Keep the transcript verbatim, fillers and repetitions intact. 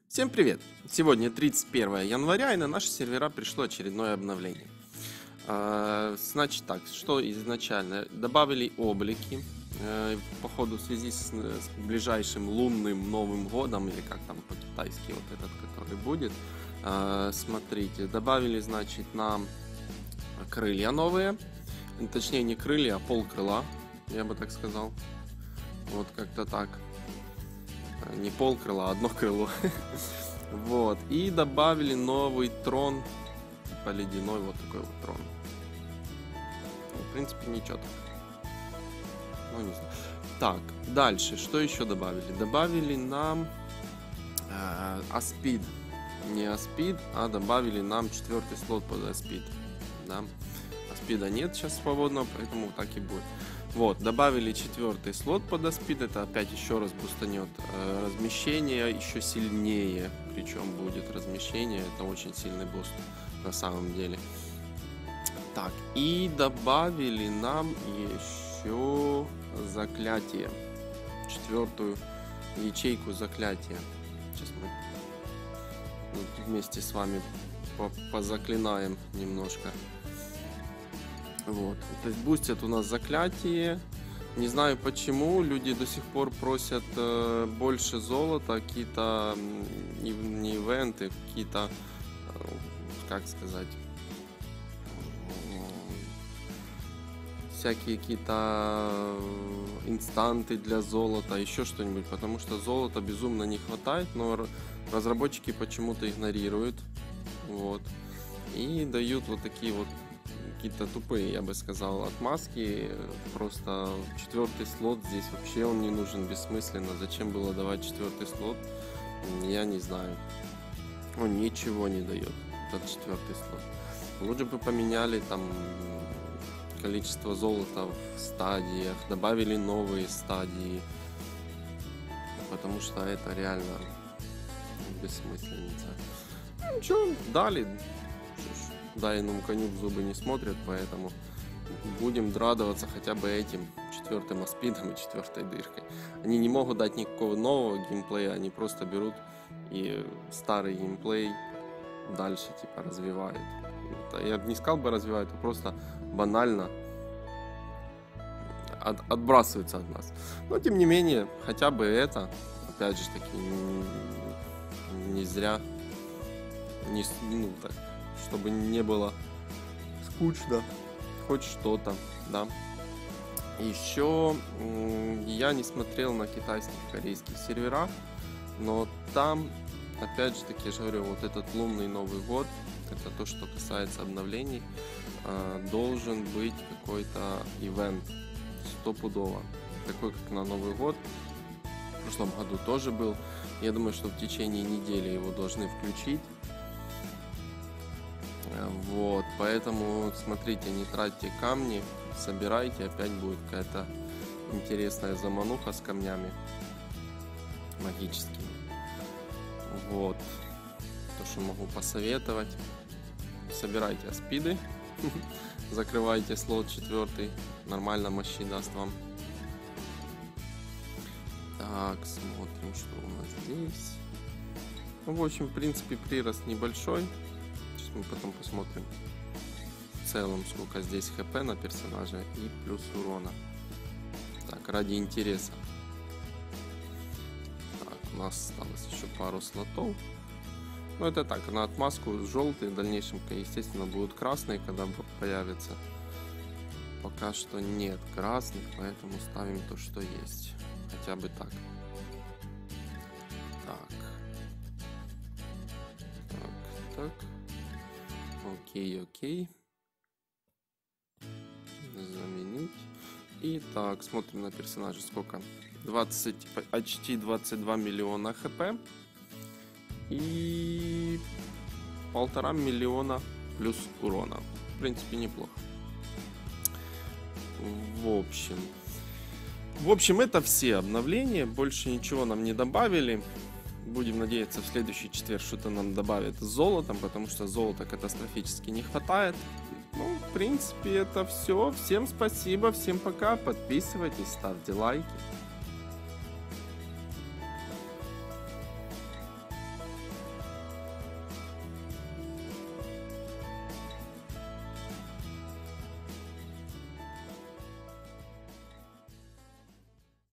Всем привет! Сегодня тридцать первое января, и на наши сервера пришло очередное обновление. А, Значит так, что изначально? Добавили облики. Э, Походу в связи с, с ближайшим лунным Новым годом, или как там по-китайски вот этот, который будет. А, Смотрите, добавили, значит, нам крылья новые. Точнее, не крылья, а полкрыла, я бы так сказал. Вот как-то так. Не полкрыла, а одно крыло. Вот. И добавили новый трон. Типа ледяной вот такой вот трон. Ну, в принципе, ничего так. Ну, не знаю. Так, дальше. Что еще добавили? Добавили нам э, Аспид. Не Аспид, а добавили нам четвертый слот под Аспид. Да? Аспида нет сейчас свободного, поэтому так и будет. Вот, добавили четвертый слот под Аспид, это опять еще раз бустанет э, размещение еще сильнее, причем будет размещение, это очень сильный буст на самом деле. Так, и добавили нам еще заклятие, четвертую ячейку заклятия. Сейчас мы вместе с вами позаклинаем немножко. Вот, то есть бустят у нас заклятие. Не знаю почему люди до сих пор просят э, больше золота, какие-то не, не ивенты, какие-то, э, как сказать, всякие какие-то инстанты для золота, еще что-нибудь, потому что золота безумно не хватает, но разработчики почему-то игнорируют, вот, и дают вот такие вот какие-то тупые, я бы сказал, отмазки. Просто четвертый слот здесь вообще он не нужен, бессмысленно. Зачем было давать четвертый слот, я не знаю. Он ничего не дает, этот четвертый слот. Лучше бы поменяли там количество золота в стадиях, добавили новые стадии, потому что это реально бессмысленица. Ну ничего, дали. Дайному коню в зубы не смотрят, поэтому будем радоваться хотя бы этим четвертым аспидом и четвертой дыркой. Они не могут дать никакого нового геймплея, они просто берут и старый геймплей дальше типа развивают. Я бы не сказал бы развивают, а просто банально от, отбрасываются от нас. Но тем не менее, хотя бы это, опять же таки, не, не зря, не, ну так, чтобы не было скучно, хоть что-то, да. Еще я не смотрел на китайских, корейских серверах, но там, опять же таки, я же говорю, вот этот лунный Новый год, это то, что касается обновлений, должен быть какой-то ивент, стопудово, такой, как на Новый год. В прошлом году тоже был. Я думаю, что в течение недели его должны включить. Вот, поэтому смотрите, не тратьте камни, собирайте, опять будет какая-то интересная замануха с камнями магическими. Вот, то, что могу посоветовать. Собирайте аспиды, закрывайте слот четвертый, нормально мощи даст вам. Так, смотрим, что у нас здесь. Ну, в общем, в принципе, прирост небольшой. Мы потом посмотрим в целом, сколько здесь хп на персонажа и плюс урона. Так, ради интереса. Так, у нас осталось еще пару слотов. Ну, это так, на отмазку желтые, в дальнейшем, естественно, будут красные, когда появятся. Пока что нет красных, поэтому ставим то, что есть. Хотя бы так. Так. Так, так. Окей, окей. Заменить. И так, смотрим на персонажа. Сколько? двадцать, почти двадцать два миллиона хп. И полтора миллиона плюс урона. В принципе, неплохо. В общем. В общем, это все обновления. Больше ничего нам не добавили. Будем надеяться, в следующий четверг что-то нам добавят с золотом, потому что золота катастрофически не хватает. Ну, в принципе, это все. Всем спасибо, всем пока. Подписывайтесь, ставьте лайки.